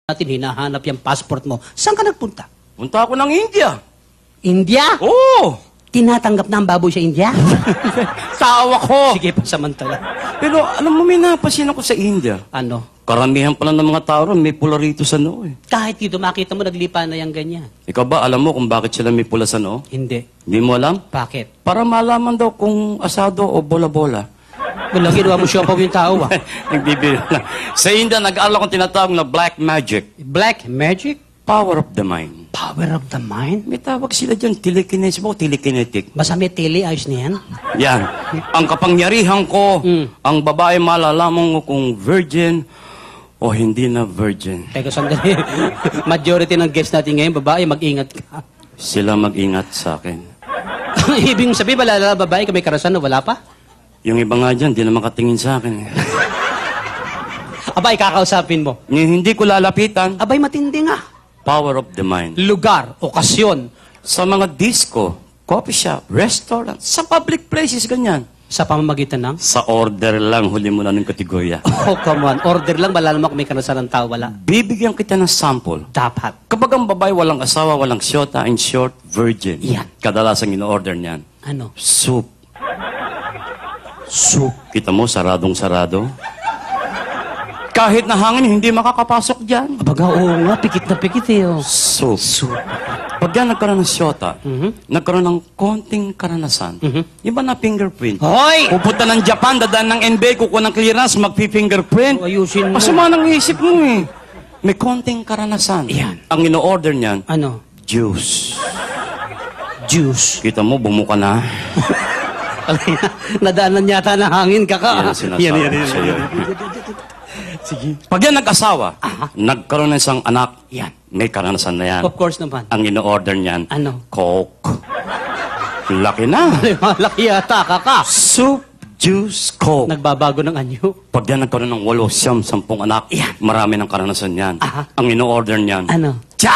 natin, hinahanap yung passport mo. Saan ka nagpunta? Punta ako ng India. India? Oo! Tinatanggap na ang baboy sa India? Tawa ko! Sige, pasamantala. Pero alam mo, may napasin ako sa India. Ano? Karamihan pala ng mga tao ron, may pula rito sa noo eh. Kahit dito, makita mo, naglipa na yung ganyan. Ikaw ba, alam mo kung bakit sila may pula sa noo? Hindi. Hindi mo alam? Bakit? Para malaman daw kung asado o bola-bola. Wala, ginawa mo siya pa yung tao, ah. Nagbibiro lang. Sa India, nag-aaral akong tinatawag na black magic. Black magic? Power of the mind. Power of the mind? May tawag sila dyan, telekinesis mo, telekinetic. Basta may tele, ayos na yan. Yan. Ang kapangyarihan ko, ang babae malalaman mo kung virgin o hindi na virgin. Teka, sandali. Majority ng guests natin ngayon, babae, mag-ingat ka. Sila mag-ingat sa akin. Ibig sabihin, wala babae ka may karasan na wala pa? Yung iba nga dyan, di na makatingin sa akin. Abay, kakausapin mo. Hindi ko lalapitan. Abay, matindi nga. Power of the mind. Lugar, okasyon, Sa mga disco, coffee shop, restaurant, sa public places, ganyan. sa pamamagitan ng... Sa order lang, huli mo na ng kategorya. Oh, come on. Order lang, malalaman kung may karasan ng tao, wala. Bibigyan kita ng sample. Dapat. Kapag ang babae walang asawa, walang syota, in short, virgin. Yan. Kadalasan in-order niyan. Ano? Soup. Soup. Kita mo, saradong-sarado. Kahit na hangin, hindi makakapasok dyan. Abaga, oo nga, pikit na pikit eh. Oh. Soup. Soup. Pag yan nagkaroon ng syota, nagkaroon ng konting karanasan, iba na fingerprint. Hoy! Pupunta ng Japan, dadaan ng NBA, kukuha ng clearance, magpi-fingerprint. Oh, ayusin mo. Masama ng isip mo eh. May konting karanasan. Yan. Ang ino-order niyan, Ano? juice. Juice. Kita mo, bumuka na. Nadaanan yata ng hangin, kaka. Yan ang sinasabi ko sa'yo. Sige. Pag yan nag-asawa, nagkaroon ng isang anak, Yan. may karanasan na yan. Of course naman. Ang ino-order niyan, Ano? Coke. Laki na. Malaki yata, kaka. Soup, juice, Coke. Nagbabago ng anyo. Pag yan nagkaroon ng 8, 10 anak, Yan. marami ng karanasan yan. Aha. Ang ino-order niyan, Ano? Cha!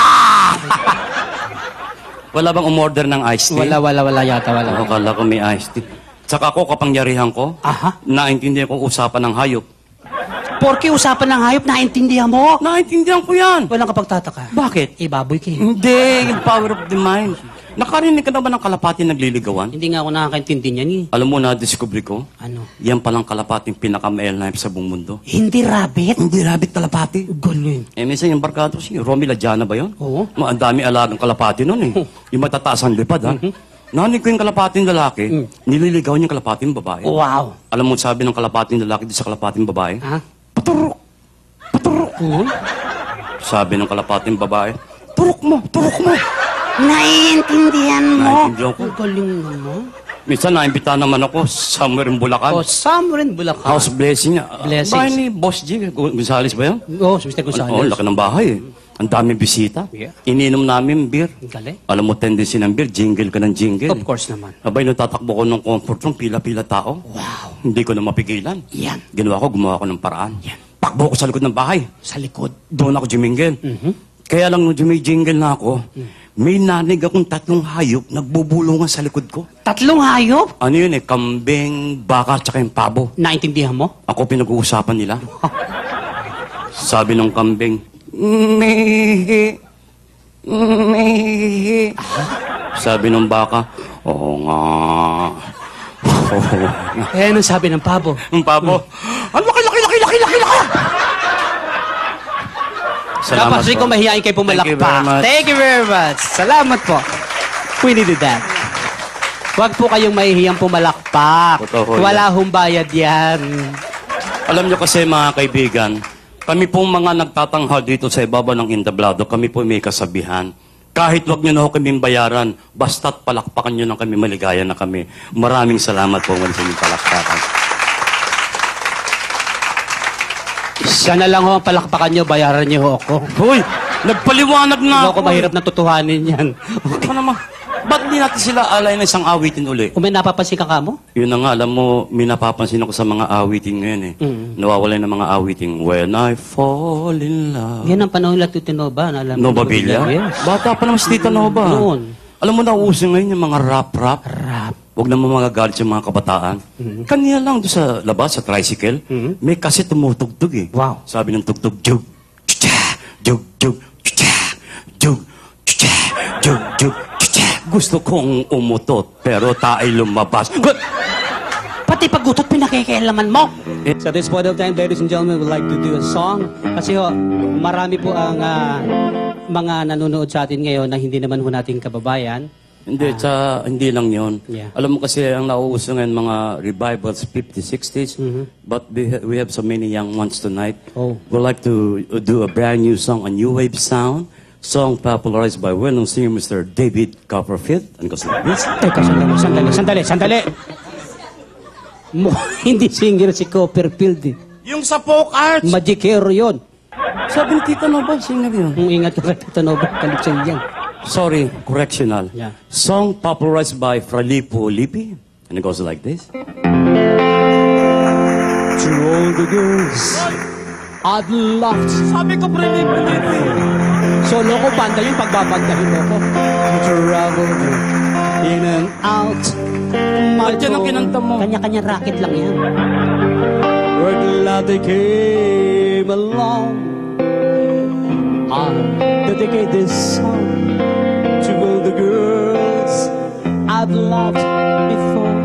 Wala bang umorder ng iced tea? Wala yata, wala. Akala ko may iced tea. Saka ako, kapangyarihan ko, Aha. naintindihan ko usapan ng hayop. Porke usapan ng hayop, naintindihan mo. Naintindihan ko yan. Walang kapagtataka. Bakit? Ibaboy ka eh. Hindi, yung power of the mind. Nakarinig ka na ba ng kalapati nagliligawan? Hindi nga ako nakakaintindi niyan eh. Alam mo na, discovery ko, Ano? yan palang kalapating pinaka-male life sa buong mundo. Hindi rabbit? Hindi rabbit kalapati. Galing. Eh, minsan yung barkado si Romy Ladiana ba yun? Oo. Ang dami alagang kalapati nun eh. Yung matataas ang lipad ha. Narinig ko yung kalapating lalaki, nililigawan yung kalapating babae. Wow. Alam mo sabi ng kalapating lalaki doon sa kalapating babae? Ha? Paturok! Paturok! Sabi ng kalapating babae, turok mo! Turok mo! Naiintindihan mo. Naintindihan ko. Ang galing naman. Minsan naimbita naman ako somewhere in Bulacan. Oh, somewhere in Bulacan. House blessing niya. Blessings. Bahay ni Boss G. Gonzales ba yun? Oh, si Mr. Gonzales. Oo, laki ng bahay eh. Ang daming bisita. Yeah. Ininom namin beer. Ang galing. Alam mo, tendency ng beer, jingle ka ng jingle. Of course naman. Abay, natatakbo ko ng comfort room, pila-pila tao. Wow. Hindi ko na mapigilan. Yan. Gumawa ko ng paraan. Yan. Takbo ko sa likod ng bahay. Sa likod. Doon ako jumingil. Kaya lang nung jumijingle na ako, may nanig akong 3 hayop nagbubulungan sa likod ko. 3 hayop? Ano yun eh, kambing, baka, tsaka yung pabo. Naintindihan mo? Ako pinag-uusapan nila. Sabi ng kambing, Mihi. Mihi. Sabi ng baka, oo nga. Eh, anong sabi ng pabo? Yung pabo, ang laki! Salamat Kapag ko po. mahihain kayo Thank you very pumalakpak. much. Thank you very much. Salamat po. We needed that. Huwag po kayong mahihiyang pumalakpak. Totoo Wala hong bayad yan. Alam nyo kasi mga kaibigan, kami pong mga nagtatanghal dito sa ibaba ng entablado, kami po may kasabihan. Kahit wag nyo na ho kaming bayaran, basta't palakpakan nyo na kami, maligaya na kami. Maraming salamat po sa inyong palakpakan. Siya na lang ho ang palakpakan nyo, bayaran nyo ho ako. Hoy! Nagpaliwanag na Hindi ako mahirap na tutuhanin yan. Ano naman? Ba't di natin sila alay na isang awitin uli? Kung may napapansin ka mo? Yun na nga, alam mo, may napapansin ako sa mga awitin ngayon eh. Nawawalay ng mga awiting, When I Fall in Love. Yan ang panahon lang Tinoba. Nova Villa? Yes. Bata pa naman si Tita Nova. Noon. Alam mo na, uso ngayon yung mga rap-rap. Rap. Huwag naman magagalit yung mga kabataan. Kanina lang doon sa labas, sa tricycle, may kasi tumutugtog eh. Wow. Sabi ng tugtog, jug, cha, jug, Gusto kong umutot, pero tayo lumabas. Good! Pati paggutot pinakikialaman mo. So this point of time, ladies and gentlemen, we'd like to do a song. Kasi ho, marami po ang mga nanonood sa atin ngayon na hindi naman ho nating kababayan. Hindi lang yon. Yeah. Alam mo kasi ang nauuso ngayon mga revivals, 50s, 60s. But we have so many young ones tonight. Oh. We'd like to do a brand new song, a new wave sound. Song popularized by well-known singer Mr. David Copperfield. And it goes like this. Teka, sandali. Hindi singer si Copperfield eh. Yung sa folk arts! Magicero yun. Sabi ni Tita Nova, singer yun. Ingat ka kay Tito Nova, kalitsan yan. Sorry, correctional. Yeah. Song popularized by Fralipo Lippi. And it goes like this. To all the girls I've loved. Sabi ko, Fralipo Lippi. Solo ko, banda yung pagbabandahin mo ko. Traveled in and out. Ba't yan ang kinanta mo? Kanya-kanya racket lang yan. We're glad they came along. I dedicate this song to all the girls I've loved before.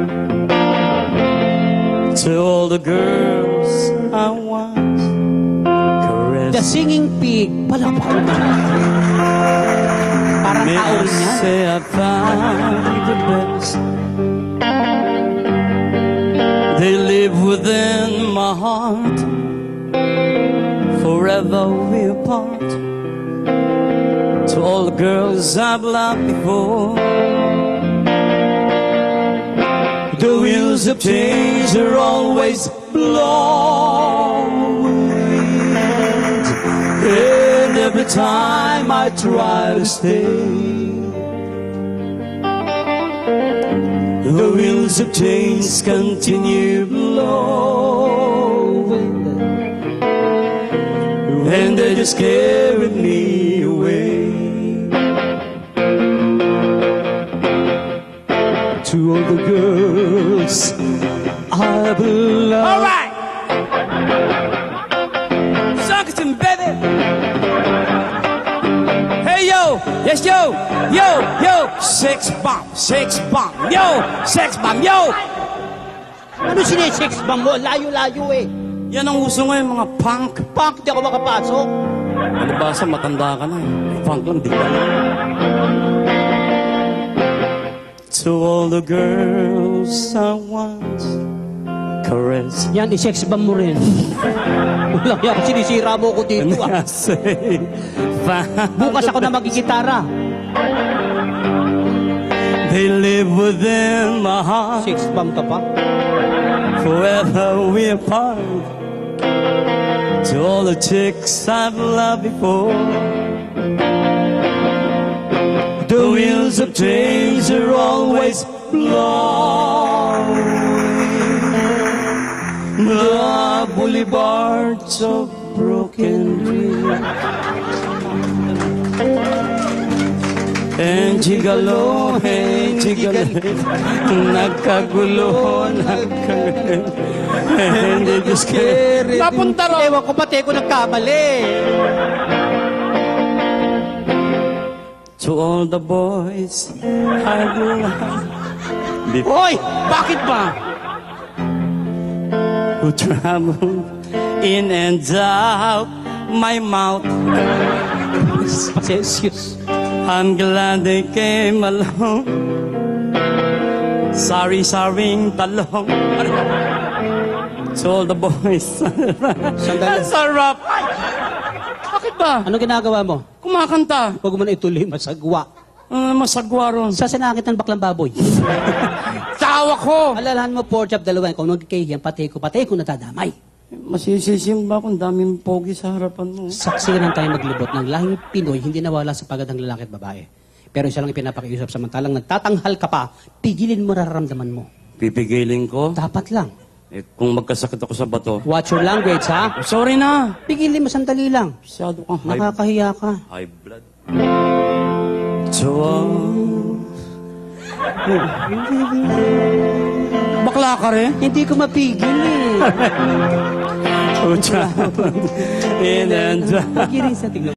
To all the girls I once caressed. The singing pig. Palakpakan mo natin. Parang May tao I rin yan. say I found the best. They live within my heart. Forever we apart. To all the girls I've loved before. The wheels of change are always blowing. And every time I try to stay, the wheels of change continue blowing, and they just carry me away. To all the girls I've loved. All right, Saxon, baby. Hey yo, yes yo, yo, sex bomb, yo, sex bomb, yo. Ano sinesex bang mo? Layo-layo eh. Yan ang uso ngayon, mga punk. Punk, di ako makapasok. Ano ba sa matanda ka na eh. Punk lang, di ba? To all the girls I once caressed. Yan, i-sex bomb mo rin. Walang yan, sinisira mo ko dito And ah. I say, Bukas ako na magigitara. they live within my heart. Sex bomb ka pa? Forever we apart. To all the chicks I've loved before. The wheels of change are always blowing. The boulevards of broken dreams. And gigalo, hey, gigalo. Nagkagulo, nagkagulo. And they just can't. Papunta ro. Ewan ko pati ko nagkamali. To all the boys I love. Hoy, bakit ba? Who travel in and out my mouth. Pasensyos. I'm glad they came along. Sorry-saring talong. To all the boys. Sandali. Ang sarap. Ay! Bakit ba? Ano ginagawa mo? Kumakanta. Huwag mo na ituloy, masagwa. Masagwa ron. Sasanakit ng baklang baboy. Tawa ko. Alalahan mo, pork chop, dalawa. Kung nagkikahiyan, pati ko natadamay. Masisisim ba kung daming pogi sa harapan mo? Saksi na tayo maglibot ng lahing Pinoy, hindi nawala sa pagad ng lalaki at babae. Pero isa lang ipinapakiusap, samantalang nagtatanghal ka pa, pigilin mo nararamdaman mo. Pipigilin ko? Dapat lang. Kung magkasakit ako sa bato. Watch your language, ha? Sorry na. Pigilin mo, sandali lang. Masyado kang high, Nakakahiya ka. high blood. So, bakla ka rin? Hindi ko mapigil eh. In and out. Pigilin sa tignan.